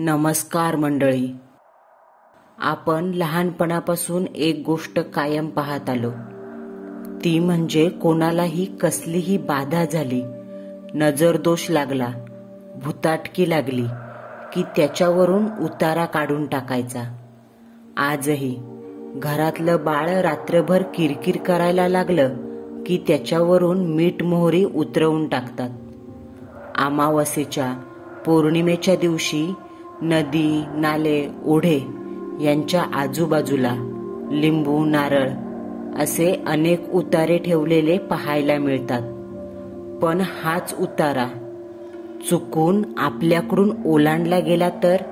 नमस्कार मंडळी. आपण लहानपणापासून एक गोष्ट कायम पाहत आलो, ती म्हणजे कोणालाही कसलीही बाधा झाली, नजरदोष लागला, भुताटकी लागली की त्याच्यावरून उतारा काढून टाकायचा. आजही घरातलं बाळ रात्रभर किरकिर करायला लागलं की त्याच्यावरून मीठ मोहरी उतरवून टाकतात. अमावास्येच्या पौर्णिमेच्या दिवशी नदी, नाले, ओढे यांच्या आजूबाजूला लिंबू, नारळ असे अनेक उतारे ठेवलेले पाहायला मिळतात. पण हाच उतारा चुकून आपल्याकडून ओलांडला गेला तर?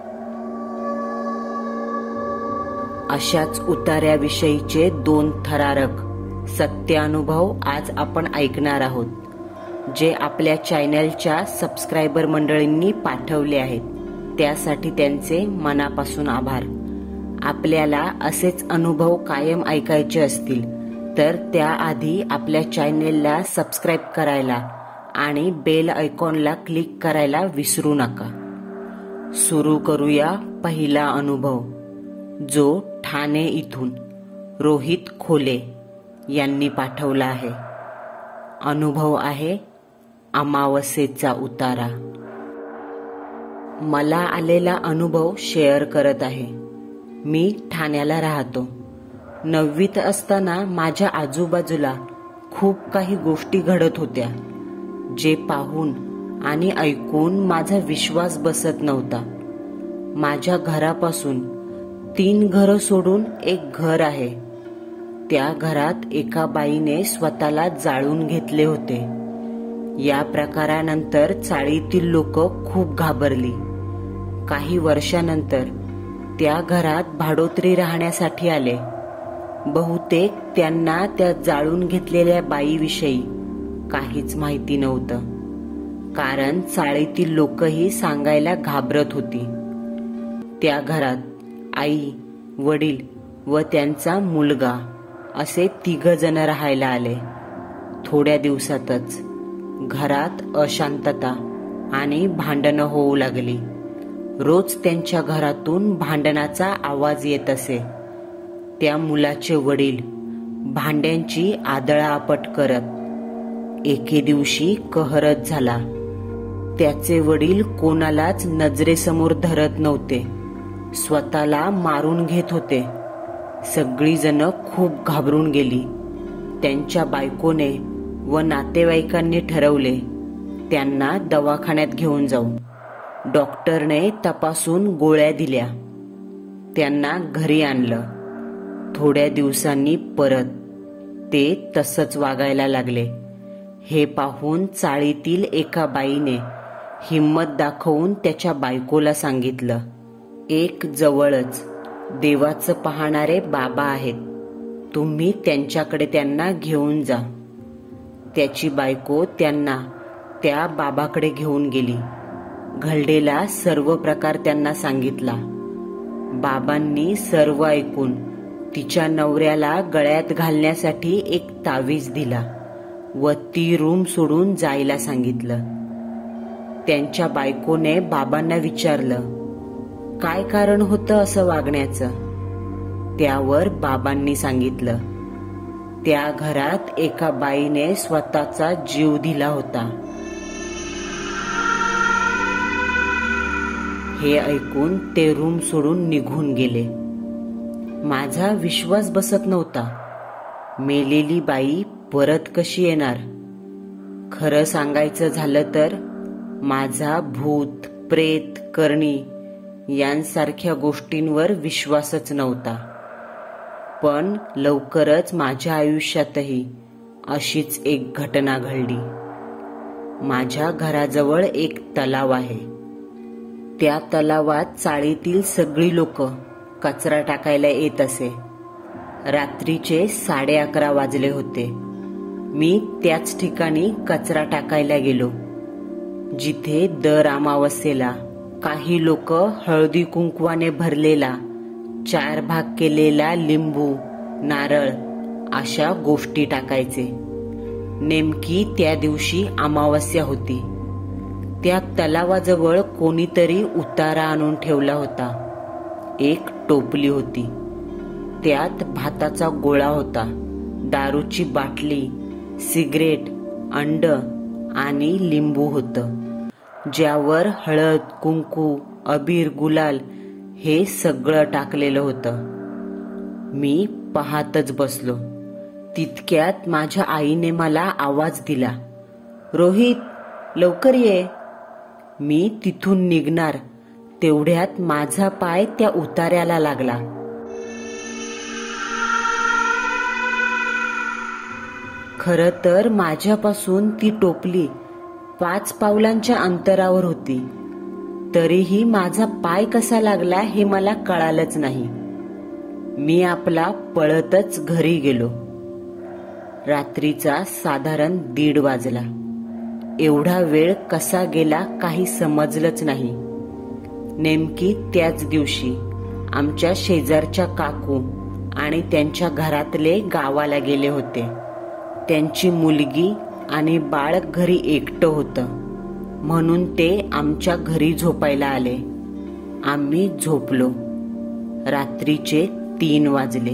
अशाच उतार्याविषयीचे 2 थरारक सत्य अनुभव आज आपण ऐकणार आहोत, जे आपल्या चॅनलच्या सबस्क्रायबर मंडळींनी पाठवले आहेत. त्यासाठी त्यांचे मनापासून आभार. आपल्याला असेच अनुभव कायम ऐकायचे असतील तर त्याआधी आपल्या चॅनलला सबस्क्राईब करायला आणि बेल आयकॉनला क्लिक करायला विसरू नका. सुरू करूया पहिला अनुभव, जो ठाणे इथून रोहित खोले यांनी पाठवला आहे. अनुभव आहे अमावास्येचा उतारा. मला आलेला अनुभव शेअर करत आहे. मी ठाण्याला राहतो. 9वीत असताना माझ्या आजूबाजूला खूप काही गोष्टी घडत होत्या, जे पाहून आणि ऐकून माझा विश्वास बसत नव्हता. माझ्या घरापासून 3 घरं सोडून एक घर आहे. त्या घरात एका बाईने स्वतःला जाळून घेतले होते. या प्रकारानंतर चाळीतील लोक खूप घाबरली. काही वर्षानंतर त्या घरात भाडोत्री राहण्यासाठी आले. बहुतेक त्यांना त्या जाळून घेतलेल्या बाईविषयी काहीच माहिती नव्हतं, कारण चाळीतील लोकही सांगायला घाबरत होती. त्या घरात आई, वडील व त्यांचा मुलगा असे 3 जण राहायला आले. थोड्या दिवसातच घरात अशांतता आणि भांडणं होऊ लागली. रोज त्यांच्या घरातून भांडणाचा आवाज येत असे. त्या मुलाचे वडील भांड्यांची आदळआपट करत एके दिवशी कहरत झाला. त्याचे वडील कोणालाच नजरेसमोर धरत नव्हते, स्वतःला मारून घेत होते. सगळी जण खूप घाबरून गेली. त्यांच्या बायकोने व नातेवाईकांनी ठरवले त्यांना दवाखान्यात घेऊन जाऊ. डॉक्टरने तपासून गोळ्या दिल्या. त्यांना घरी आणलं. थोड्या दिवसांनी परत ते तसंच वागायला लागले. हे पाहून चाळीतील एका बाईने हिम्मत दाखवून त्याच्या बायकोला सांगितलं, एक जवळच देवाचं पाहणारे बाबा आहेत, तुम्ही त्यांच्याकडे त्यांना घेऊन जा. त्याची बायको त्यांना त्या बाबाकडे घेऊन गेली. घडलेला सर्व प्रकार त्यांना सांगितला. बाबांनी सर्व ऐकून तिच्या नवऱ्याला गळ्यात घालण्यासाठी एक तावीज दिला व ती रूम सोडून जायला सांगितलं. त्यांच्या बायकोने बाबांना विचारलं, काय कारण होतं असं वागण्याचं? त्यावर बाबांनी सांगितलं, त्या घरात एका बाईने स्वतःचा जीव दिला होता. हे ऐकून ते रूम सोडून निघून गेले. माझा विश्वास बसत नव्हता. मेलेली बाई परत कशी येणार? खरं सांगायचं झालं तर माझा भूत, प्रेत, करणी यांसारख्या गोष्टींवर विश्वासच नव्हता. पण लवकरच माझ्या आयुष्यातही अशीच एक घटना घडली. माझ्या घराजवळ एक तलाव आहे. त्या तलावात चाळीतील सगळी लोक कचरा टाकायला येत असे. रात्रीचे 11:30 वाजले होते. मी त्याच ठिकाणी कचरा टाकायला गेलो, जिथे दर अमावस्येला काही लोक हळदी कुंकवाने भरलेला 4 भाग केलेला लिंबू, नारळ अशा गोष्टी टाकायचे. नेमकी त्या दिवशी अमावस्या होती. त्या तलावाजवळ कोणीतरी उतारा आणून ठेवला होता. एक टोपली होती. त्यात भाताचा गोळा होता, दारूची बाटली, सिगरेट, अंड आणि लिंबू होतं, ज्यावर हळद, कुंकू, अबीर, गुलाल हे सगळं टाकलेलं होतं. मी पाहतच बसलो. तितक्यात माझ्या आईने मला आवाज दिला, रोहित, लवकर ये. मी तिथून निघणार तेवढ्यात माझा पाय त्या उतार्याला लागला. खरं तर माझ्यापासून ती टोपली 5 पावलांच्या अंतरावर होती. तरीही माझा पाय कसा लागला हे मला कळालंच नाही. मी आपला पळतच घरी गेलो. रात्रीचा साधारण 1:30 वाजला. एवढा वेळ कसा गेला काही समजलंच नाही. नेमकी त्याच दिवशी आमच्या शेजारच्या काकू आणि त्यांच्या घरातले गावाला गेले होते. त्यांची मुलगी आणि बाळ घरी एकटं होतं, म्हणून ते आमच्या घरी झोपायला आले. आम्ही झोपलो. रात्रीचे 3 वाजले.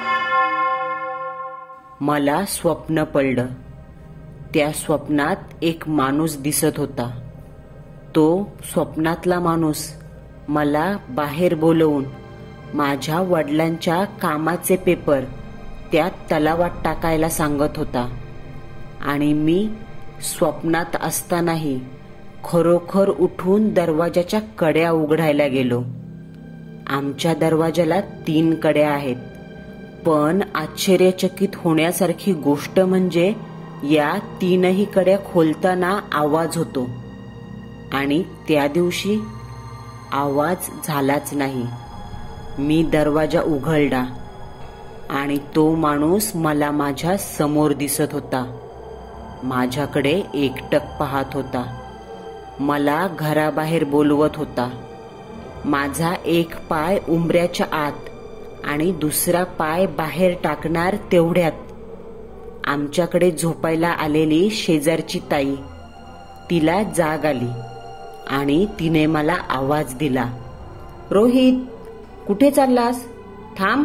मला स्वप्न पडलं. त्या स्वप्नात एक माणूस दिसत होता. तो स्वप्नातला माणूस मला बाहेर बोलवून माझ्या वडिलांच्या कामाचे पेपर त्या तलावात टाकायला सांगत होता. आणि मी स्वप्नात असतानाही खरोखर उठून दरवाजाच्या कड्या उघडायला गेलो. आमच्या दरवाजाला 3 कड्या आहेत, पण आश्चर्यचकित होण्यासारखी गोष्ट म्हणजे या 3ही कड्या खोलताना आवाज होतो. आणि त्या दिवशी आवाज झालाच नाही. मी दरवाजा उघडला आणि तो माणूस मला माझ्या समोर दिसत होता. माझ्याकडे एकटक पाहत होता. मला घराबाहेर बोलवत होता. माझा एक पाय उंबऱ्याच्या आत आणि दुसरा पाय बाहेर टाकणार तेवढ्यात आमच्याकडे झोपायला आलेली शेजारची ताई, तिला जाग आली आणि तिने मला आवाज दिला, रोहित, कुठे चाललास? थांब.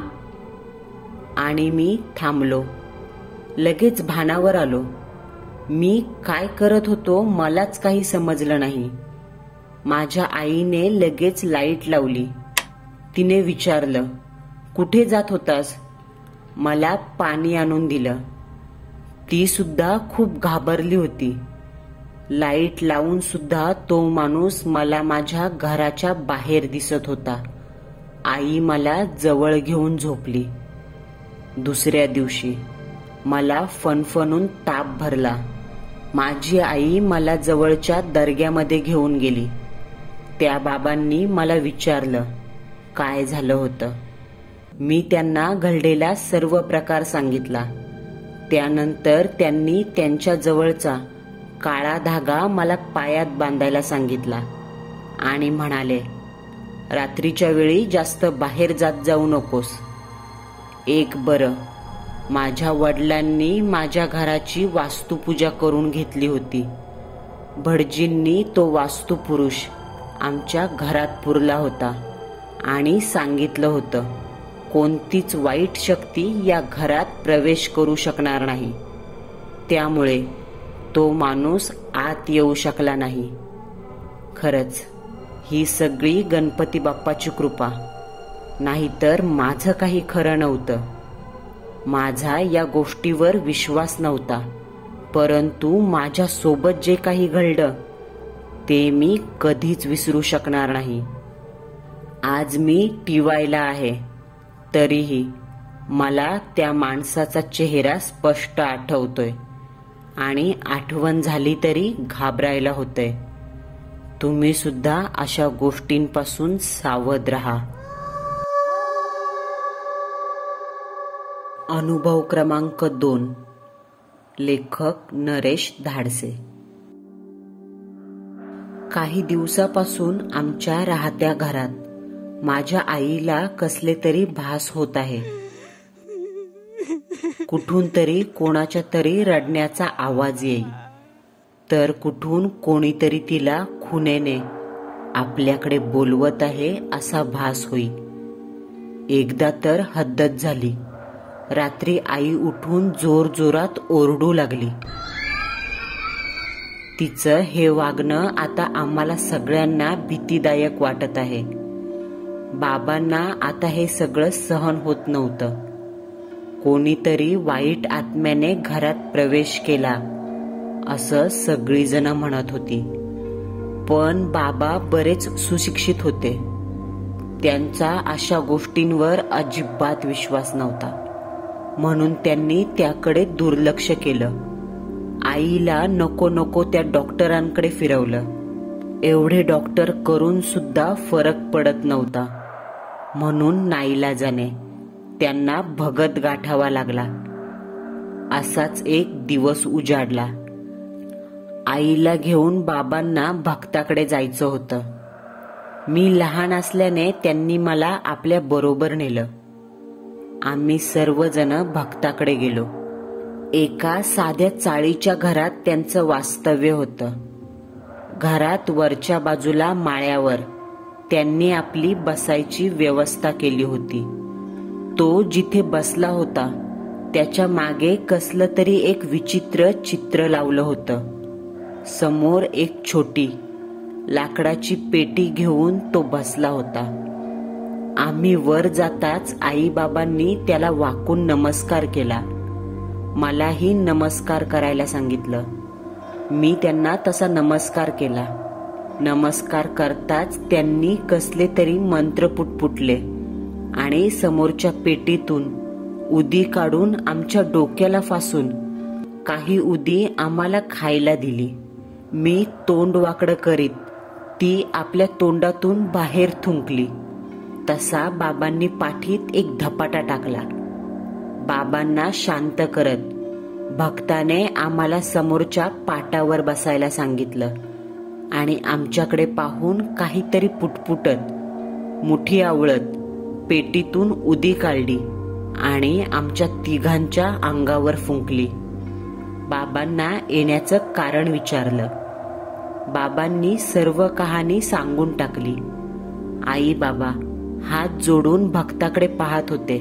आणि मी थांबलो. लगेच भानावर आलो. मी काय करत होतो मलाच काही समजलं नाही. माझ्या आईने लगेच लाईट लावली. तिने विचारलं, कुठे जात होतास? मला पाणी आणून दिलं. ती सुद्धा खूप घाबरली होती. लाईट लावून सुद्धा तो माणूस मला माझ्या घराच्या बाहेर दिसत होता. आई मला जवळ घेऊन झोपली. दुसऱ्या दिवशी मला फणफणून ताप भरला. माझी आई मला जवळच्या दर्ग्यामध्ये घेऊन गेली. त्या बाबांनी मला विचारलं काय झालं होतं. मी त्यांना घडलेला सर्व प्रकार सांगितला. त्यानंतर त्यांनी त्यांच्या जवळचा काळा धागा मला पायात बांधायला सांगितला आणि म्हणाले, रात्रीच्या वेळी जास्त बाहेर जात जाऊ नकोस. एक बरं, माझ्या वडिलांनी माझ्या घराची वास्तुपूजा करून घेतली होती. भटजींनी तो वास्तुपुरुष आमच्या घरात पुरला होता आणि सांगितलं होतं, कोणतीच वाईट शक्ती या घरात प्रवेश करू शकणार नाही. त्यामुळे तो माणूस आत येऊ शकला नाही. खरंच ही सगळी गणपती बाप्पाची कृपा, नाहीतर माझं काही खरं नव्हतं. माझा या गोष्टीवर विश्वास नव्हता, परंतु माझ्या सोबत जे काही घडलं ते मी कधीच विसरू शकणार नाही. आज मी टीवायला आहे, तरीही मला त्या माणसाचा चेहरा स्पष्ट आठवतोय आणि आठवण झाली तरी घाबरायला होतंय. तुम्ही सुद्धा अशा गोष्टींपासून सावध राहा. अनुभव क्रमांक 2. लेखक नरेश धाडसे. काही दिवसापासून आमच्या राहत्या घरात माझ्या आईला कसले तरी भास होत आहे. कुठून तरी कोणाच्या तरी रडण्याचा आवाज येईल. तर कुठून कोणीतरी तिला खुणेने आपल्याकडे बोलवत आहे असा भास होई. एकदा तर हद्दच झाली. रात्री आई उठून जोरजोरात ओरडू लागली. तिचं हे वागणं आता आम्हाला सगळ्यांना भीतीदायक वाटत आहे. बाबांना आता हे सगळं सहन होत नव्हतं. कोणीतरी वाईट आत्म्याने घरात प्रवेश केला असं सगळीजण म्हणत होती. पण बाबा बरेच सुशिक्षित होते. त्यांचा अशा गोष्टींवर अजिबात विश्वास नव्हता. म्हणून त्यांनी त्याकडे दुर्लक्ष केलं. आईला नको नको त्या डॉक्टरांकडे फिरवलं. एवढे डॉक्टर करून सुद्धा फरक पडत नव्हता. म्हणून नाईलाजाने त्यांना भगत गाठावा लागला. असाच एक दिवस उजाडला. आईला घेऊन बाबांना भक्ताकडे जायचं होतं. मी लहान असल्याने त्यांनी मला आपल्या बरोबर नेलं. आम्ही सर्वजण भक्ताकडे गेलो. एका साध्या चाळीच्या घरात त्यांचं वास्तव्य होतं. घरात वरच्या बाजूला माळ्यावर त्यांनी आपली बसायची व्यवस्था केली होती. तो जिथे बसला होता त्याच्या मागे कसलं तरी एक विचित्र चित्र लावलं होतं. समोर एक छोटी लाकडाची पेटी घेऊन तो बसला होता. आम्ही वर जाताच आई बाबांनी त्याला वाकून नमस्कार केला. मलाही नमस्कार करायला सांगितलं. मी त्यांना तसा नमस्कार केला. नमस्कार करताच त्यांनी कसले तरी मंत्र पुटपुटले आणि समोरच्या पेटीतून उदी काढून आमच्या डोक्याला फासून काही उदी आम्हाला खायला दिली. मी तोंड वाकडं करीत ती आपल्या तोंडातून बाहेर थुंकली. तसा बाबांनी पाठीत एक धपाटा टाकला. बाबांना शांत करत भक्ताने आम्हाला समोरच्या पाटावर बसायला सांगितलं आणि आमच्याकडे पाहून काहीतरी पुटपुटत मुठी आवळत पेटीतून उदी काढली आणि आमच्या तिघांच्या अंगावर फुंकली. बाबांना येण्याचं कारण विचारलं. बाबांनी सर्व कहाणी सांगून टाकली. आई बाबा हात जोडून भक्ताकडे पाहत होते.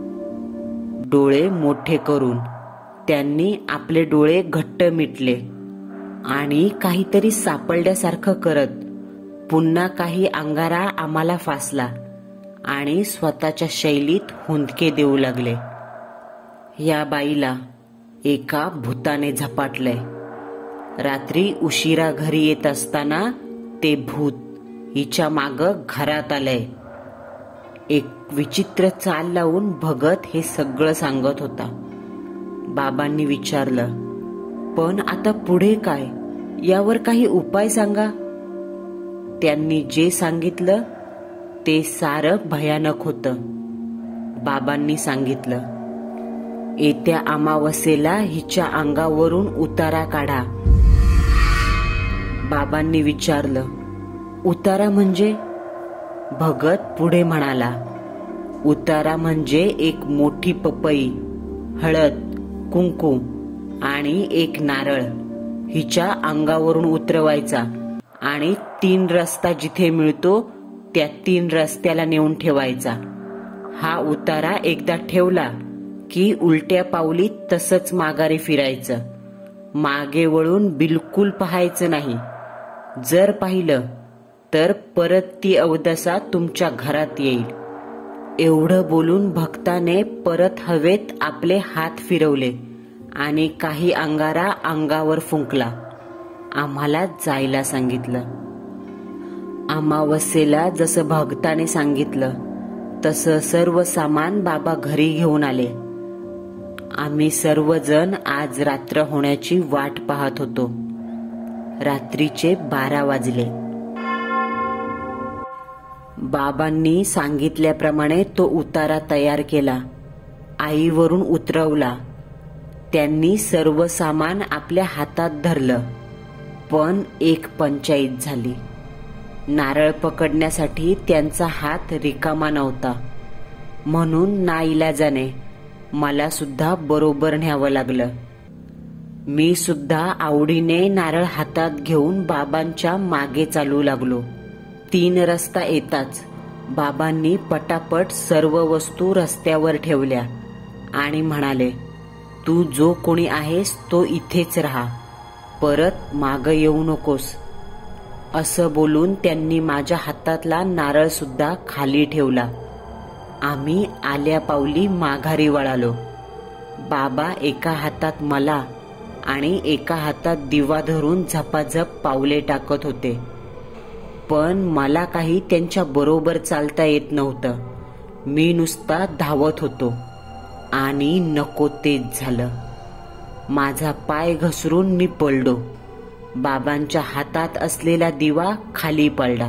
डोळे मोठे करून त्यांनी आपले डोळे घट्ट मिटले आणि काहीतरी सापडल्यासारखं करत पुन्हा काही अंगारा आम्हाला फासला आणि स्वतःच्या शैलीत हुंदके देऊ लागले. या बाईला एका भूताने झपाटलंय. रात्री उशिरा घरी येत असताना ते भूत हिच्या माग घरात आलंय. एक विचित्र चाल लावून भगत हे सगळं सांगत होता. बाबांनी विचारलं, पण आता पुढे काय? यावर काही उपाय सांगा. त्यांनी जे सांगितलं ते सारं भयानक होतं. बाबांनी सांगितलं, येत्या अमावस्येला हिच्या अंगावरून उतारा काढा. बाबांनी विचारलं, उतारा म्हणजे? भगत पुढे म्हणाला, उतारा म्हणजे एक मोठी पपई, हळद, कुंकू आणि एक नारळ हिच्या अंगावरून उतरवायचा आणि 3 रस्ता जिथे मिळतो त्या 3 रस्त्याला नेऊन ठेवायचा. हा उतारा एकदा ठेवला की उलट्या पावली तसंच माघारी फिरायचं. मागे वळून बिलकुल पाहायचं नाही. जर पाहिलं तर परत ती अवदसा तुमच्या घरात येईल. एवढं बोलून भक्ताने परत हवेत आपले हात फिरवले आणि काही अंगारा अंगावर फुंकला. आम्हाला जायला सांगितलं. अमावस्येला जसं भक्ताने सांगितलं तसं सर्व सामान बाबा घरी घेऊन आले. आम्ही सर्वजण आज रात्र होण्याची वाट पाहत होतो. रात्रीचे 12 वाजले. बाबांनी सांगितल्याप्रमाणे तो उतारा तयार केला. आईवरून उतरवला. त्यांनी सर्व सामान आपल्या हातात धरलं. पण एक पंचाईत झाली. नारळ पकडण्यासाठी त्यांचा हात रिकामा नव्हता. म्हणून नाईलाजाने मला सुद्धा बरोबर न्यावं लागलं. मी सुद्धा आवडीने नारळ हातात घेऊन बाबांच्या मागे चालू लागलो. 3 रस्ता येताच बाबांनी पटापट सर्व वस्तू रस्त्यावर ठेवल्या आणि म्हणाले, तू जो कोणी आहेस तो इथेच राहा, परत मागं येऊ नकोस. असं बोलून त्यांनी माझ्या हातातला नारळ सुद्धा खाली ठेवला. आम्ही आल्या पावली माघारी वळालो. बाबा एका हातात मला आणि एका हातात दिवा धरून झपाझप पावले टाकत होते. पण मला काही त्यांच्या बरोबर चालता येत नव्हतं. मी नुसता धावत होतो आणि नको तेच झालं. माझा पाय घसरून मी पडलो. बाबांच्या हातात असलेला दिवा खाली पडला.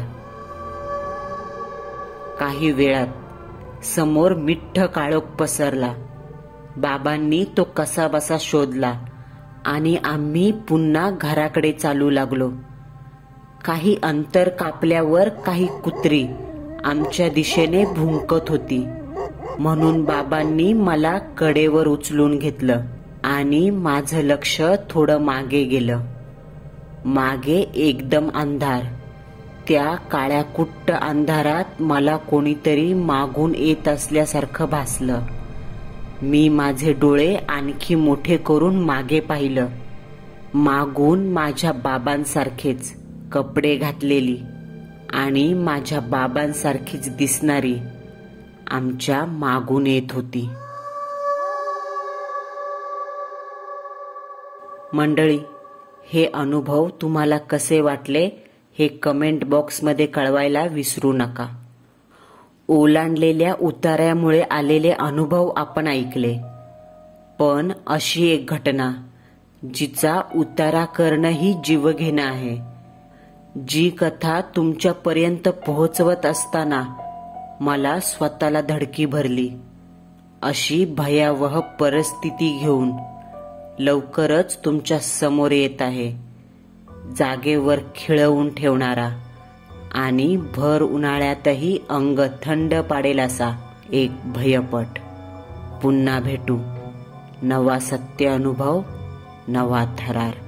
काही वेळात समोर मिठ्ठ काळोख पसरला. बाबांनी तो कसाबसा शोधला आणि आम्ही पुन्हा घराकडे चालू लागलो. काही अंतर कापल्यावर काही कुत्री आमच्या दिशेने भुंकत होती, म्हणून बाबांनी मला कडेवर उचलून घेतलं आणि माझं लक्ष थोडं मागे गेलं. मागे एकदम अंधार. त्या काळ्या कुट्ट अंधारात मला कोणीतरी मागून येत असल्यासारखं भासलं. मी माझे डोळे आणखी मोठे करून मागे पाहिलं. मागून माझ्या बाबांसारखेच कपडे घातलेली आणि माझ्या बाबांसारखीच दिसणारी आमच्या मागून येत होती. मंडळी, हे अनुभव तुम्हाला कसे वाटले हे कमेंट बॉक्समध्ये कळवायला विसरू नका. ओलांडलेल्या उतार्यामुळे आलेले अनुभव आपण ऐकले, पण अशी एक घटना जिचा उतारा करणंही जीवघेणं आहे, जी कथा तुमच्यापर्यंत पोहोचवत असताना मला स्वतःला धडकी भरली. अशी भयावह परिस्थिती घेऊन लवकरच तुमच्या समोर येत आहे. जागेवर खिळवून ठेवणारा आणि भर उन्हाळ्यातही अंग थंड पाडेल असा एक भयपट. पुन्हा भेटू. नवा सत्य अनुभव, नवा थरार.